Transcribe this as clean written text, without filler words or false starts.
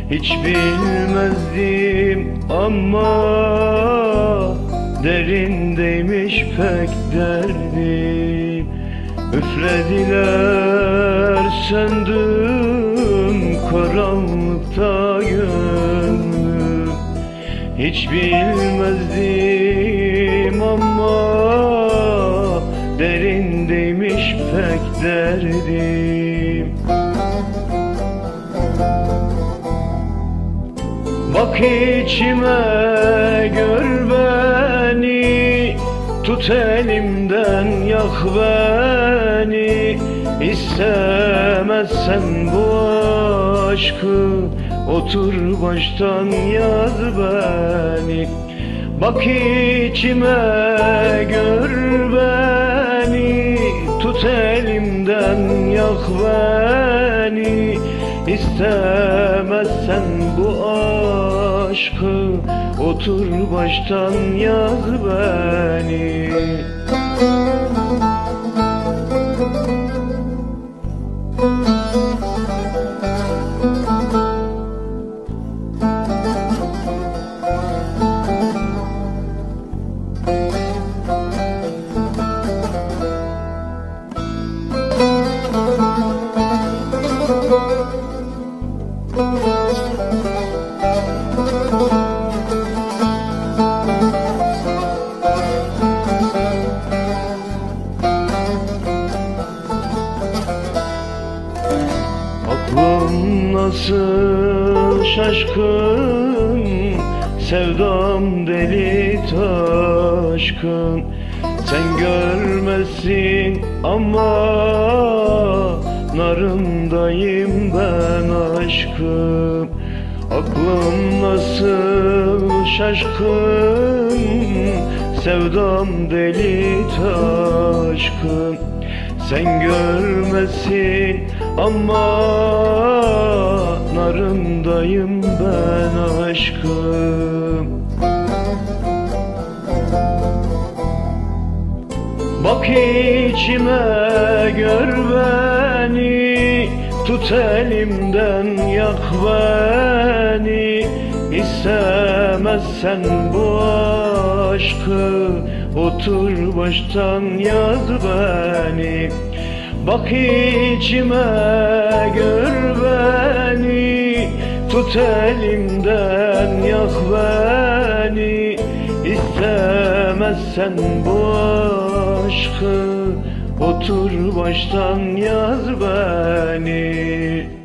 Hiç bilmezdim ama derindeymiş pek derdim. Üflediler söndüm karanlıkta gönlüm. Hiç bilmezdim ama derindeymiş pek derdim. Bak içime, gör beni, tut elimden, yak beni. İstemezsen bu aşkı, otur baştan yaz beni. Bak içime, gör beni, tut elimden, yak beni. İstemezsen bu aşkı, otur baştan yaz beni. Aklım nasıl şaşkın, sevdam deli taşkın. Sen görmezsin ama narındayım ben aşkım. Aklım nasıl şaşkın, sevdam deli taşkın. Sen görmezsin ama narındayım ben aşkım. Bak içime, gör beni, tut elimden, yak beni. İstemezsen bu aşkı, otur baştan yaz beni. Bak içime, gör beni, tut elimden, yak beni. İstemezsen bu aşkı, otur baştan yaz beni.